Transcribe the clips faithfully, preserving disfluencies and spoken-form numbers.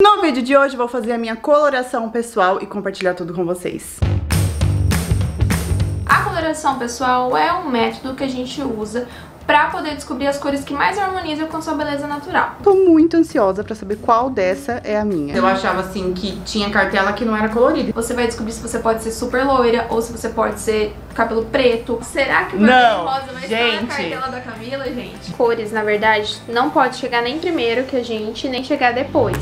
No vídeo de hoje eu vou fazer a minha coloração pessoal e compartilhar tudo com vocês. A coloração pessoal é um método que a gente usa pra poder descobrir as cores que mais harmonizam com a sua beleza natural. Tô muito ansiosa pra saber qual dessa é a minha. Eu achava assim que tinha cartela que não era colorida. Você vai descobrir se você pode ser super loira ou se você pode ser cabelo preto. Será que o não, rosa vai gente. estar na cartela da Camila, gente? Cores, na verdade, não pode chegar nem primeiro que a gente, nem chegar depois.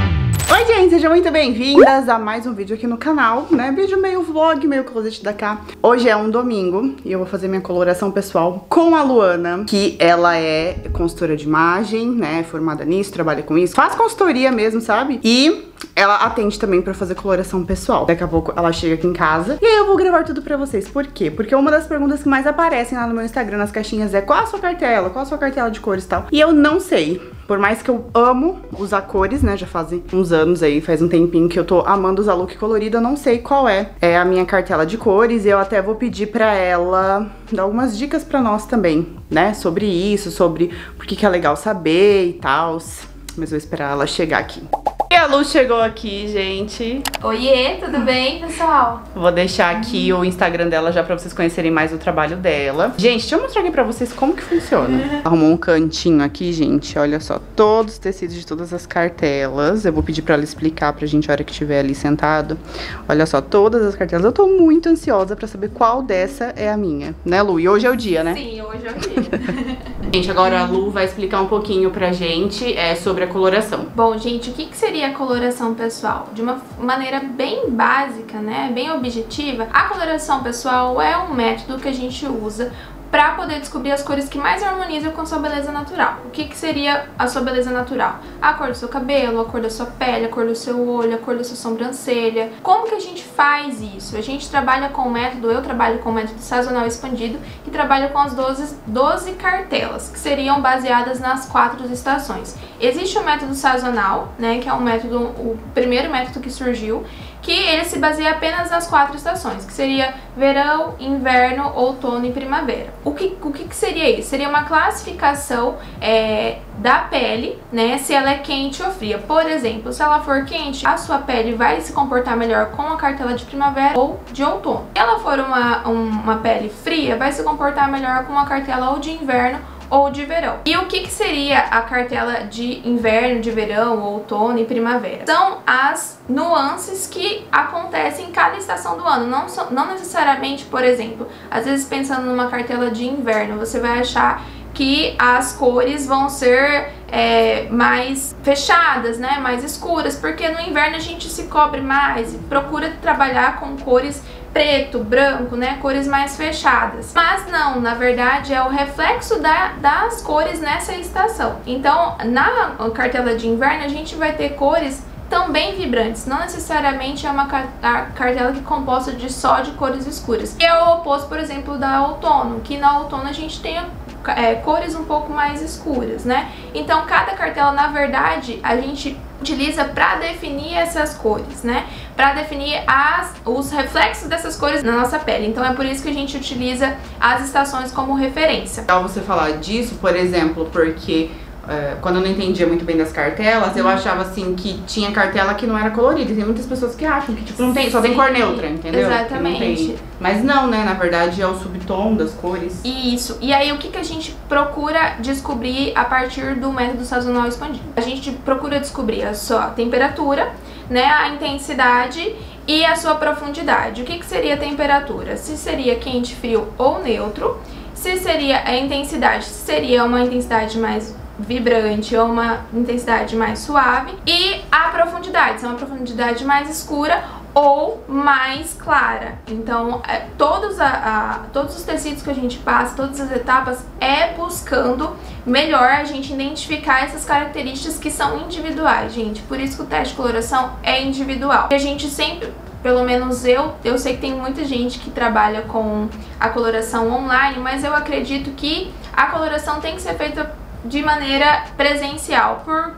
Oi gente, sejam muito bem-vindas a mais um vídeo aqui no canal, né? Vídeo meio vlog, meio closet da cá. Hoje é um domingo e eu vou fazer minha coloração pessoal com a Luana, que ela é consultora de imagem, né? Formada nisso, trabalha com isso, faz consultoria mesmo, sabe? E ela atende também pra fazer coloração pessoal. Daqui a pouco ela chega aqui em casa e aí eu vou gravar tudo pra vocês. Por quê? Porque uma das perguntas que mais aparecem lá no meu Instagram, nas caixinhas, é qual a sua cartela? Qual a sua cartela de cores e tal? E eu não sei. Por mais que eu amo usar cores, né? Já fazem uns anos aí, faz um tempinho que eu tô amando usar look colorido. Eu não sei qual é, é a minha cartela de cores. E eu até vou pedir pra ela dar algumas dicas pra nós também, né? Sobre isso, sobre por que que é legal saber e tal. Mas eu vou esperar ela chegar aqui. E a Lu chegou aqui, gente. Oiê, tudo bem, pessoal? Vou deixar aqui o Instagram dela já pra vocês conhecerem mais o trabalho dela. Gente, deixa eu mostrar aqui pra vocês como que funciona. Arrumou um cantinho aqui, gente. Olha só, todos os tecidos de todas as cartelas. Eu vou pedir pra ela explicar pra gente a hora que estiver ali sentado. Olha só, todas as cartelas. Eu tô muito ansiosa pra saber qual dessa é a minha. Né, Lu? E hoje é o dia, né? Sim, hoje é o dia. Gente, agora a Lu vai explicar um pouquinho pra gente é, sobre a coloração. Bom, gente, o que, que seria a coloração pessoal? De uma maneira bem básica, né, bem objetiva, a coloração pessoal é um método que a gente usa para poder descobrir as cores que mais harmonizam com a sua beleza natural. O que, que seria a sua beleza natural? A cor do seu cabelo, a cor da sua pele, a cor do seu olho, a cor da sua sobrancelha. Como que a gente faz isso? A gente trabalha com o método, eu trabalho com o método sazonal expandido, que trabalha com as doze, doze cartelas, que seriam baseadas nas quatro estações. Existe o método sazonal, né, que é um método, o primeiro método que surgiu, que ele se baseia apenas nas quatro estações, que seria verão, inverno, outono e primavera. O que, o que, que seria isso? Seria uma classificação é, da pele, né, se ela é quente ou fria. Por exemplo, se ela for quente, a sua pele vai se comportar melhor com a cartela de primavera ou de outono. Se ela for uma, uma pele fria, vai se comportar melhor com a cartela ou de inverno ou de verão. E o que, que seria a cartela de inverno, de verão, outono e primavera? São as nuances que acontecem em cada estação do ano. Não, so, não necessariamente, por exemplo, às vezes pensando numa cartela de inverno, você vai achar que as cores vão ser é, mais fechadas, né, mais escuras, porque no inverno a gente se cobre mais e procura trabalhar com cores preto, branco, né, cores mais fechadas. Mas não, na verdade é o reflexo da, das cores nessa estação. Então, na cartela de inverno a gente vai ter cores também vibrantes, não necessariamente é uma cartela que é composta de só de cores escuras. E é o oposto, por exemplo, da outono, que na outono a gente tem é, cores um pouco mais escuras, né? Então, cada cartela, na verdade, a gente utiliza para definir essas cores, né? Para definir as, os reflexos dessas cores na nossa pele. Então é por isso que a gente utiliza as estações como referência. Legal você falar disso, por exemplo, porque é, quando eu não entendia muito bem das cartelas, eu achava assim que tinha cartela que não era colorida. Tem muitas pessoas que acham que tipo não tem, só tem cor neutra, entendeu? Exatamente. Não tem. Mas não, né? Na verdade é o subtom das cores. Isso. E aí o que, que a gente procura descobrir a partir do método sazonal expandido? A gente procura descobrir a sua temperatura, né, a intensidade e a sua profundidade. O que, que seria a temperatura? Se seria quente, frio ou neutro. Se seria a intensidade, se seria uma intensidade mais vibrante ou uma intensidade mais suave. E a profundidade, se é uma profundidade mais escura ou mais clara. Então, é, todos, a, a, todos os tecidos que a gente passa, todas as etapas, é buscando melhor a gente identificar essas características que são individuais, gente. Por isso que o teste de coloração é individual. E a gente sempre, pelo menos eu, eu sei que tem muita gente que trabalha com a coloração online, mas eu acredito que a coloração tem que ser feita de maneira presencial. Por quê?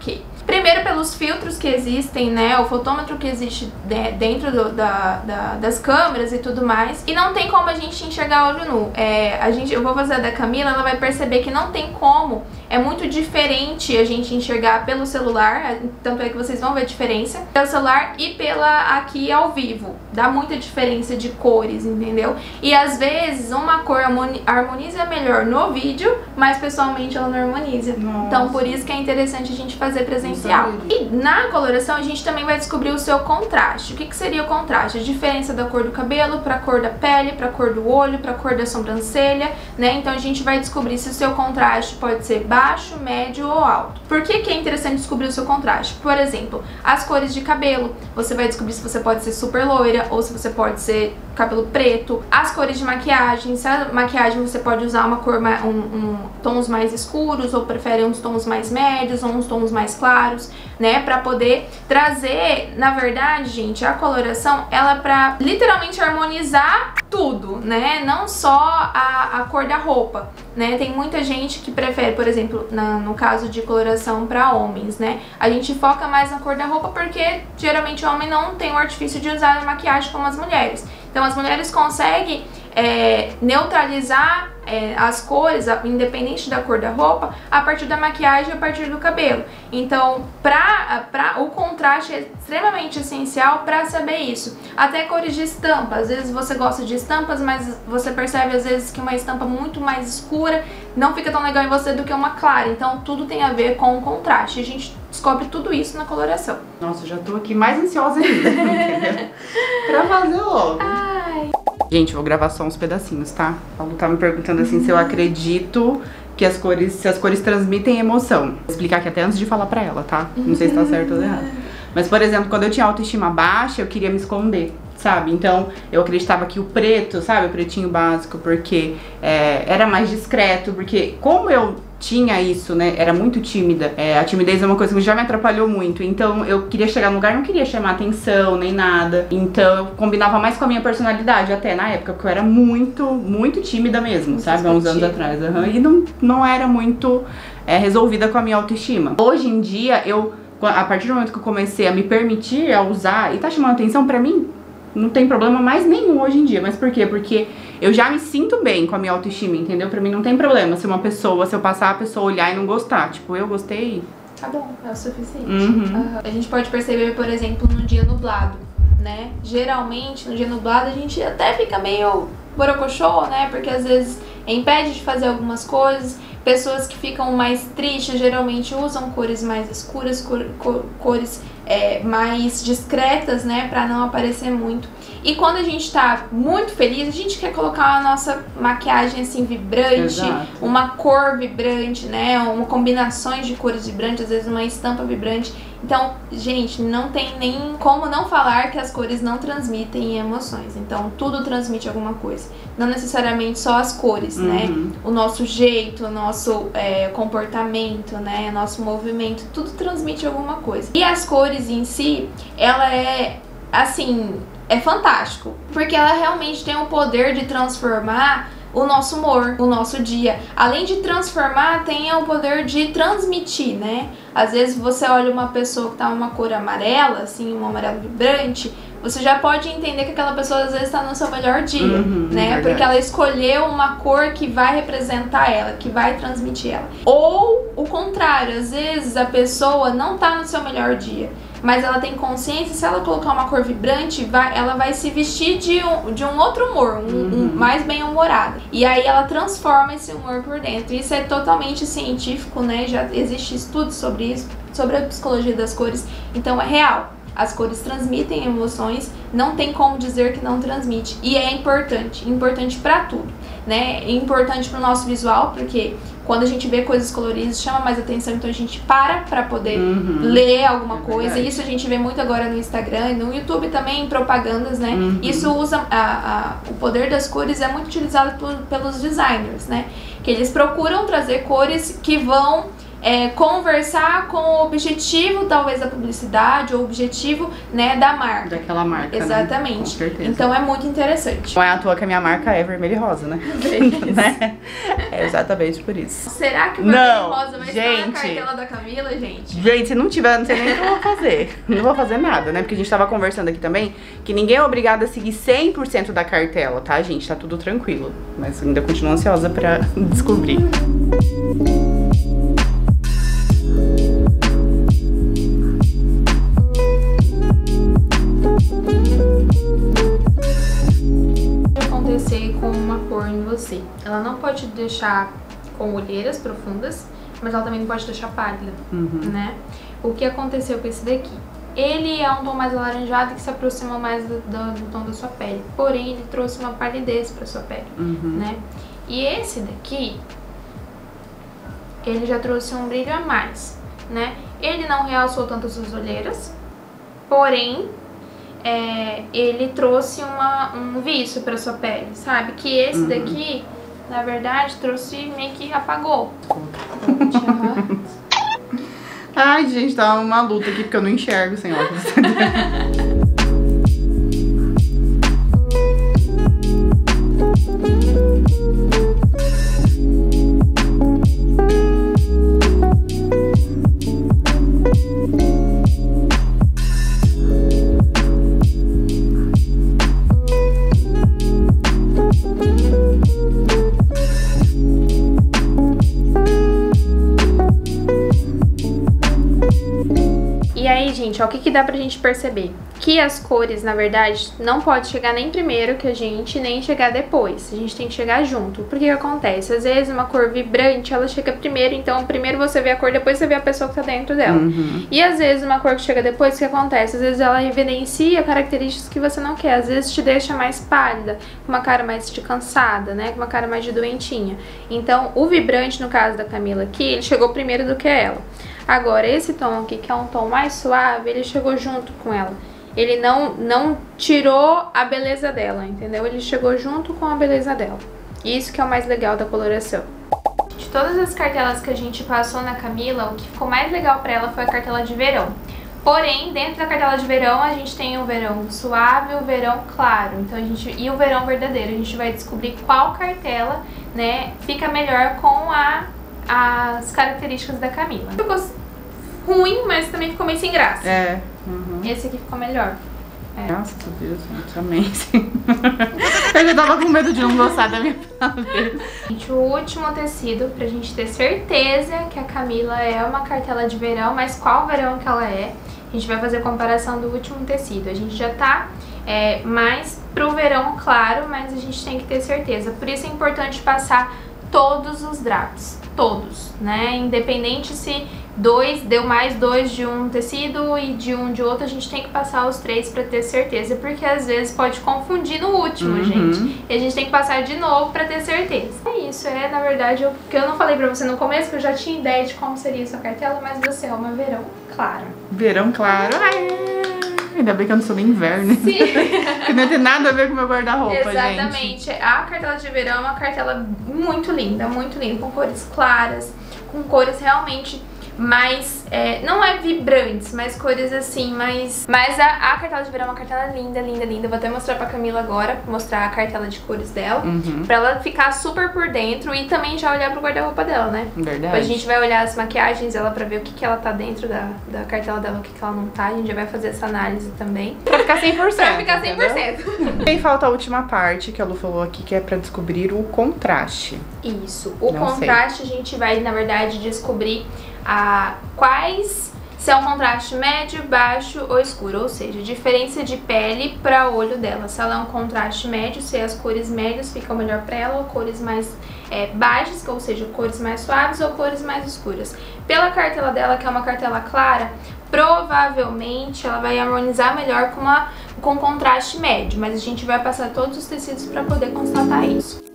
Primeiro pelos filtros que existem, né, o fotômetro que existe dentro do, da, da, das câmeras e tudo mais, e não tem como a gente enxergar olho nu. É, a gente, eu vou fazer a da Camila, ela vai perceber que não tem como, é muito diferente a gente enxergar pelo celular, tanto é que vocês vão ver a diferença, pelo celular e pela aqui ao vivo, dá muita diferença de cores, entendeu? E às vezes uma cor harmoniza melhor no vídeo, mas pessoalmente ela não harmoniza. Nossa. Então por isso que é interessante a gente fazer presencial. E na coloração a gente também vai descobrir o seu contraste. O que, que seria o contraste? A diferença da cor do cabelo para a cor da pele, para a cor do olho, para a cor da sobrancelha, né? Então a gente vai descobrir se o seu contraste pode ser baixo, médio ou alto. Por que, que é interessante descobrir o seu contraste? Por exemplo, as cores de cabelo. Você vai descobrir se você pode ser super loira ou se você pode ser cabelo preto. As cores de maquiagem. Se a maquiagem você pode usar uma cor, um, um, tons mais escuros ou prefere uns tons mais médios ou uns tons mais claros, né? Pra poder trazer, na verdade, gente, a coloração, ela é pra literalmente harmonizar tudo, né? Não só a, a cor da roupa, né? Tem muita gente que prefere, por exemplo, na, no caso de coloração pra homens, né? A gente foca mais na cor da roupa porque geralmente o homem não tem o artifício de usar a maquiagem como as mulheres. Então as mulheres conseguem é, neutralizar é, as cores, independente da cor da roupa, a partir da maquiagem e a partir do cabelo. Então, pra, pra, o contraste é extremamente essencial para saber isso. Até cores de estampa. Às vezes você gosta de estampas, mas você percebe às vezes que uma estampa muito mais escura não fica tão legal em você do que uma clara. Então, tudo tem a ver com o contraste. A gente descobre tudo isso na coloração. Nossa, eu já tô aqui mais ansiosa ainda, entendeu? Pra fazer logo. Ai. Gente, eu vou gravar só uns pedacinhos, tá? O Paulo tá me perguntando assim, uhum, se eu acredito que as cores, se as cores transmitem emoção. Vou explicar aqui até antes de falar pra ela, tá? Não sei se tá certo ou errado. Mas, por exemplo, quando eu tinha autoestima baixa, eu queria me esconder, sabe? Então, eu acreditava que o preto, sabe? O pretinho básico, porque é, era mais discreto, porque como eu tinha isso, né? Era muito tímida. É, a timidez é uma coisa que já me atrapalhou muito. Então, eu queria chegar no lugar, não queria chamar atenção, nem nada. Então, eu combinava mais com a minha personalidade, até na época, porque eu era muito, muito tímida mesmo, muito sabe? Há uns anos atrás. Uhum. E não, não era muito é, resolvida com a minha autoestima. Hoje em dia, eu, a partir do momento que eu comecei a me permitir a usar, e tá chamando atenção pra mim, não tem problema mais nenhum hoje em dia. Mas por quê? Porque eu já me sinto bem com a minha autoestima, entendeu? Pra mim não tem problema se uma pessoa, se eu passar a pessoa olhar e não gostar. Tipo, eu gostei, tá bom, é o suficiente. Uhum. Uhum. A gente pode perceber, por exemplo, no dia nublado, né? Geralmente, no dia nublado, a gente até fica meio borocochô, né? Porque às vezes impede de fazer algumas coisas. Pessoas que ficam mais tristes geralmente usam cores mais escuras, cor, cor, cores é, mais discretas, né, pra não aparecer muito. E quando a gente tá muito feliz, a gente quer colocar a nossa maquiagem assim vibrante, exato, uma cor vibrante, né, uma combinações de cores vibrantes, às vezes uma estampa vibrante. Então, gente, não tem nem como não falar que as cores não transmitem emoções. Então, tudo transmite alguma coisa. Não necessariamente só as cores, uhum, né? O nosso jeito, o nosso é, comportamento, né? O nosso movimento, tudo transmite alguma coisa. E as cores em si, ela é, assim, é fantástico. Porque ela realmente tem o poder de transformar o nosso humor, o nosso dia. Além de transformar, tem o poder de transmitir, né? Às vezes você olha uma pessoa que tá uma cor amarela, assim, um amarelo vibrante, você já pode entender que aquela pessoa às vezes tá no seu melhor dia, uhum, né? Verdade. Porque ela escolheu uma cor que vai representar ela, que vai transmitir ela. Ou o contrário, às vezes a pessoa não tá no seu melhor dia, mas ela tem consciência, se ela colocar uma cor vibrante, vai, ela vai se vestir de um, de um outro humor, um, uhum, um mais bem-humorado. E aí ela transforma esse humor por dentro. Isso é totalmente científico, né? Já existe estudos sobre isso, sobre a psicologia das cores, então é real. As cores transmitem emoções, não tem como dizer que não transmite. E é importante, importante pra tudo, né? É importante pro nosso visual, porque quando a gente vê coisas coloridas, chama mais atenção, então a gente para pra poder uhum, ler alguma coisa. Isso a gente vê muito agora no Instagram e no YouTube também, em propagandas, né? Uhum. Isso usa, a, a, o poder das cores é muito utilizado por, pelos designers, né? Que eles procuram trazer cores que vão é, conversar com o objetivo, talvez, da publicidade, ou o objetivo, né, da marca. Daquela marca, exatamente. Né? Com certeza. Então é muito interessante. Não é à toa que a minha marca é vermelho e rosa, né? né? É exatamente por isso. Será que o vermelho não, e rosa vai gente, estar na cartela da Camila, gente? Gente, se não tiver, não sei nem o que eu vou fazer. Não vou fazer nada, né? Porque a gente tava conversando aqui também que ninguém é obrigado a seguir cem por cento da cartela, tá, gente? Tá tudo tranquilo. Mas ainda continuo ansiosa pra descobrir. O que vai acontecer com uma cor em você? Ela não pode deixar com olheiras profundas, mas ela também não pode deixar pálida, uhum. né? O que aconteceu com esse daqui? Ele é um tom mais alaranjado que se aproxima mais do, do, do tom da sua pele, porém ele trouxe uma palidez para sua pele, uhum. né? E esse daqui, ele já trouxe um brilho a mais, né? Ele não realçou tanto as suas olheiras, porém é, ele trouxe uma, um vício para sua pele, sabe? Que esse uhum. daqui, na verdade, trouxe meio que apagou. Ai, gente, tá uma luta aqui porque eu não enxergo sem óculos. E aí, gente, ó, o que que dá pra gente perceber? Que as cores, na verdade, não pode chegar nem primeiro que a gente, nem chegar depois. A gente tem que chegar junto. Por que que acontece? Às vezes uma cor vibrante, ela chega primeiro, então primeiro você vê a cor, depois você vê a pessoa que tá dentro dela. Uhum. E às vezes uma cor que chega depois, o que acontece? Às vezes ela evidencia características que você não quer. Às vezes te deixa mais pálida, com uma cara mais de cansada, né? Com uma cara mais de doentinha. Então, o vibrante, no caso da Camila aqui, ele chegou primeiro do que ela. Agora, esse tom aqui, que é um tom mais suave, ele chegou junto com ela. Ele não, não tirou a beleza dela, entendeu? Ele chegou junto com a beleza dela. Isso que é o mais legal da coloração. De todas as cartelas que a gente passou na Camila, o que ficou mais legal pra ela foi a cartela de verão. Porém, dentro da cartela de verão, a gente tem o verão suave e o verão claro. Então, a gente, e o verão verdadeiro. A gente vai descobrir qual cartela, né, fica melhor com a... as características da Camila. Ficou ruim, mas também ficou meio sem graça. É. Uhum. Esse aqui ficou melhor. É. Graças a Deus, gente, amém. Eu já tava com medo de não gostar da minha paleta. Gente, o último tecido, pra gente ter certeza que a Camila é uma cartela de verão, mas qual verão que ela é, a gente vai fazer a comparação do último tecido. A gente já tá é, mais pro verão claro, mas a gente tem que ter certeza. Por isso é importante passar todos os drops. Todos, né? Independente se dois deu mais dois de um tecido e de um de outro, a gente tem que passar os três pra ter certeza, porque às vezes pode confundir no último, uhum. gente. E a gente tem que passar de novo pra ter certeza. É isso, é na verdade o que eu não falei pra você no começo, que eu já tinha ideia de como seria a sua cartela, mas você é uma verão claro. Verão claro. Ai, ainda bem que eu não sou nem inverno. Sim. Que não tem nada a ver com o meu guarda-roupa, gente. Exatamente. A cartela de verão é uma cartela muito linda, muito linda, com cores claras, com cores realmente mais, é, não é vibrantes, mas cores assim, mais... Mas a, a cartela de verão é uma cartela linda, linda, linda. Vou até mostrar pra Camila agora, mostrar a cartela de cores dela, uhum. pra ela ficar super por dentro e também já olhar pro guarda-roupa dela, né? Verdade. A gente vai olhar as maquiagens dela pra ver o que, que ela tá dentro da, da cartela dela, o que, que ela não tá. A gente já vai fazer essa análise também. Pra ficar cem por cento. Pra ficar cem por cento. E falta a última parte que a Lu falou aqui, que é pra descobrir o contraste. Isso. O Não contraste sei. A gente vai, na verdade, descobrir a, quais se é um contraste médio, baixo ou escuro, ou seja, diferença de pele para olho dela. Se ela é um contraste médio, se as cores médias ficam melhor para ela, ou cores mais é, baixas, ou seja, cores mais suaves ou cores mais escuras. Pela cartela dela, que é uma cartela clara, provavelmente ela vai harmonizar melhor com, uma, com contraste médio, mas a gente vai passar todos os tecidos para poder constatar isso.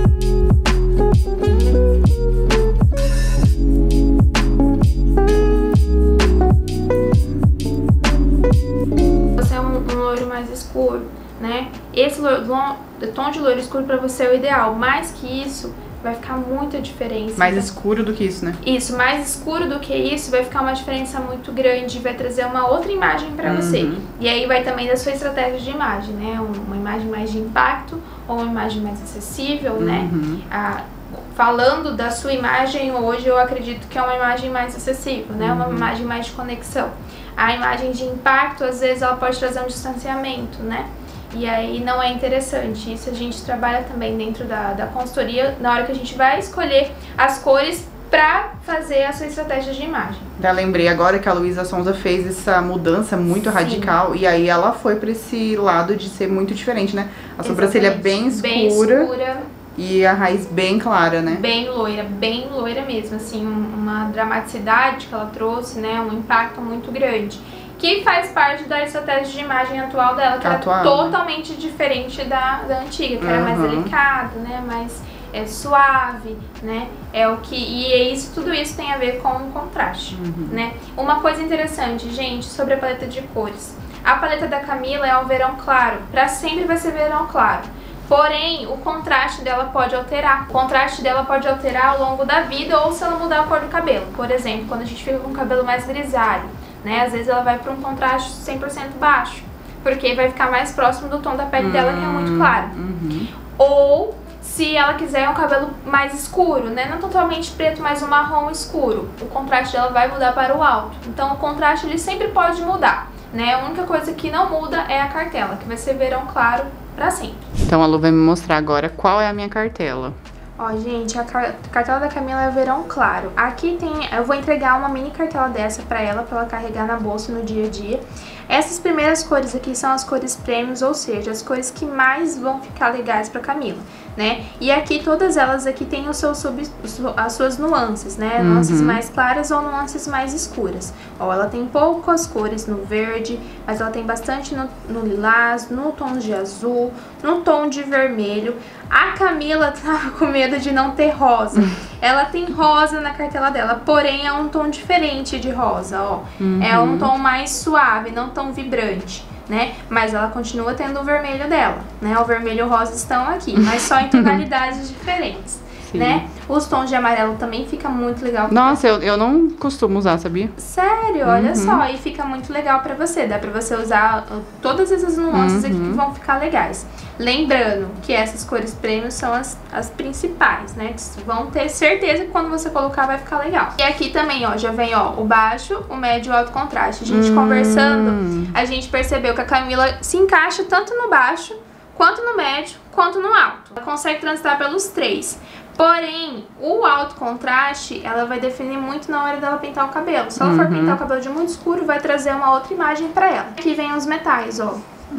Você é um, um loiro mais escuro, né? Esse loiro, tom de loiro escuro para você é o ideal. Mais que isso, vai ficar muita diferença. Mais então, escuro do que isso, né? Isso, mais escuro do que isso, vai ficar uma diferença muito grande, vai trazer uma outra imagem pra Uhum. você. E aí vai também da sua estratégia de imagem, né? Uma imagem mais de impacto ou uma imagem mais acessível, Uhum. né? Ah, falando da sua imagem hoje, eu acredito que é uma imagem mais acessível, né? Uma Uhum. imagem mais de conexão. A imagem de impacto, às vezes, ela pode trazer um distanciamento, né? E aí não é interessante. Isso a gente trabalha também dentro da, da consultoria, na hora que a gente vai escolher as cores pra fazer a sua estratégia de imagem. Já lembrei agora que a Luísa Sonza fez essa mudança muito Sim. radical e aí ela foi pra esse lado de ser muito diferente, né? A sobrancelha bem escura, bem escura e a raiz bem clara, né? bem loira, bem loira mesmo, assim, um- uma dramaticidade que ela trouxe, né? Um impacto muito grande. Que faz parte da estratégia de imagem atual dela, que Atual. era totalmente diferente da, da antiga, que era mais Uhum. delicado, né? Mais é, suave, né? É o que, e é isso, tudo isso tem a ver com o contraste, Uhum. né? Uma coisa interessante, gente, sobre a paleta de cores. A paleta da Camila é um verão claro, pra sempre vai ser verão claro. Porém, o contraste dela pode alterar. O contraste dela pode alterar ao longo da vida ou se ela mudar a cor do cabelo. Por exemplo, quando a gente fica com o cabelo mais grisalho, né? Às vezes ela vai para um contraste cem por cento baixo, porque vai ficar mais próximo do tom da pele dela, que é muito claro. Uhum. Ou se ela quiser um cabelo mais escuro, né? Não totalmente preto, mas um marrom escuro. O contraste dela vai mudar para o alto. Então o contraste ele sempre pode mudar, né? A única coisa que não muda é a cartela, que vai ser verão claro para sempre. Então a Lu vai me mostrar agora qual é a minha cartela. Ó, gente, a car- cartela da Camila é verão claro. Aqui tem, eu vou entregar uma mini cartela dessa pra ela, pra ela carregar na bolsa no dia a dia. Essas primeiras cores aqui são as cores prêmios, ou seja, as cores que mais vão ficar legais pra Camila, né? E aqui, todas elas aqui têm o seu sub, as suas nuances, né? Nuances Uhum. mais claras ou nuances mais escuras. Ó, ela tem poucas cores no verde, mas ela tem bastante no, no lilás, no tom de azul, no tom de vermelho. A Camila tava com medo de não ter rosa. Ela tem rosa na cartela dela, porém é um tom diferente de rosa, ó. Uhum. É um tom mais suave, não tão vibrante, né? Mas ela continua tendo o vermelho dela, né? O vermelho e o rosa estão aqui, mas só em tonalidades diferentes, Sim. né? Os tons de amarelo também fica muito legal. Nossa, eu, eu não costumo usar, sabia? Sério, olha Uhum. só, e fica muito legal pra você. Dá pra você usar uh, todas essas nuances aqui Uhum. que vão ficar legais. Lembrando que essas cores prêmios são as, as principais, né? Que vão ter certeza que quando você colocar vai ficar legal. E aqui também, ó, já vem, ó, o baixo, o médio e o alto contraste. A gente Hum. conversando, a gente percebeu que a Camila se encaixa tanto no baixo, quanto no médio, quanto no alto. Ela consegue transitar pelos três. Porém, o alto contraste, ela vai definir muito na hora dela pintar o cabelo. Se ela for Uhum. pintar o cabelo de muito escuro, vai trazer uma outra imagem pra ela. Aqui vem os metais, ó.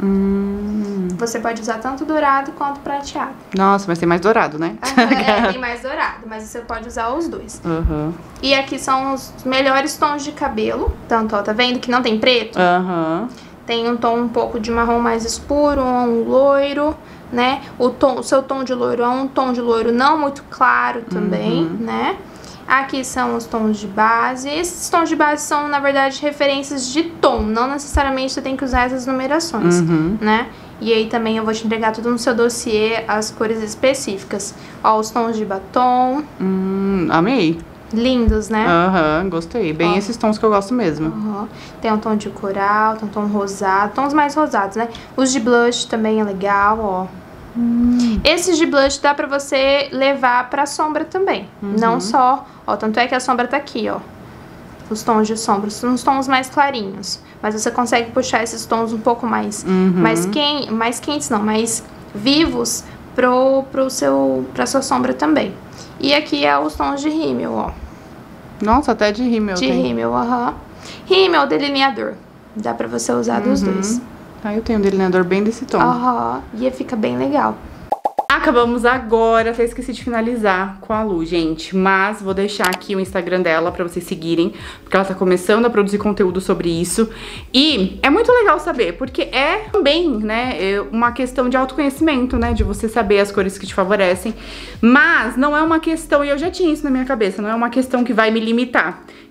Hum. Você pode usar tanto dourado quanto prateado. Nossa, mas tem mais dourado, né? É, tem mais dourado, mas você pode usar os dois. Aham. E aqui são os melhores tons de cabelo. Tanto, ó, tá vendo que não tem preto? Aham. Tem um tom um pouco de marrom mais escuro, um loiro, né? O, tom, o seu tom de loiro é um tom de loiro não muito claro também, Uhum. né? Aqui são os tons de base. Esses tons de base são, na verdade, referências de tom. Não necessariamente você tem que usar essas numerações, Uhum. né? E aí também eu vou te entregar tudo no seu dossiê, as cores específicas. Ó, os tons de batom. Hum, amei. Lindos, né? Aham, gostei. Bem Ó. esses tons que eu gosto mesmo. Uhum. Tem um tom de coral, tem um tom rosado, tons mais rosados, né? Os de blush também é legal, ó. Hum. Esses de blush dá pra você levar pra sombra também. Uhum. Não só, ó, tanto é que a sombra tá aqui, ó. Os tons de sombra, são os tons mais clarinhos. Mas você consegue puxar esses tons um pouco mais, Uhum. mais, quen mais quentes, não, mais vivos pro, pro seu, pra sua sombra também. E aqui é os tons de rímel, ó. Nossa, até de rímel De tem. rímel, aham. Rímel delineador. Dá pra você usar dos Uhum. dois. Ah, eu tenho um delineador bem desse tom. Aham. E fica bem legal. Acabamos agora, até esqueci de finalizar com a Lu, gente. Mas vou deixar aqui o Instagram dela pra vocês seguirem, porque ela tá começando a produzir conteúdo sobre isso. E é muito legal saber, porque é também, né, é uma questão de autoconhecimento, né, de você saber as cores que te favorecem. Mas não é uma questão, e eu já tinha isso na minha cabeça, não é uma questão que vai me limitar.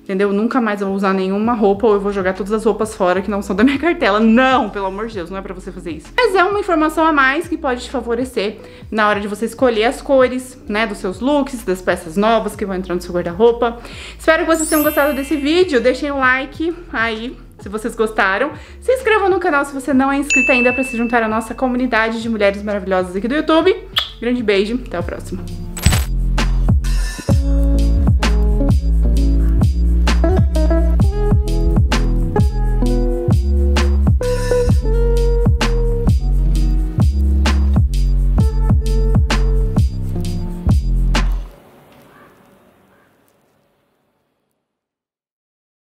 entendeu? Nunca mais eu vou usar nenhuma roupa ou eu vou jogar todas as roupas fora que não são da minha cartela. Não, pelo amor de Deus, não é pra você fazer isso. Mas é uma informação a mais que pode te favorecer na hora de você escolher as cores, né, dos seus looks, das peças novas que vão entrar no seu guarda-roupa. Espero que vocês tenham gostado desse vídeo. Deixem um like aí se vocês gostaram. Se inscrevam no canal se você não é inscrito ainda pra se juntar à nossa comunidade de mulheres maravilhosas aqui do YouTube. Grande beijo, até o próximo.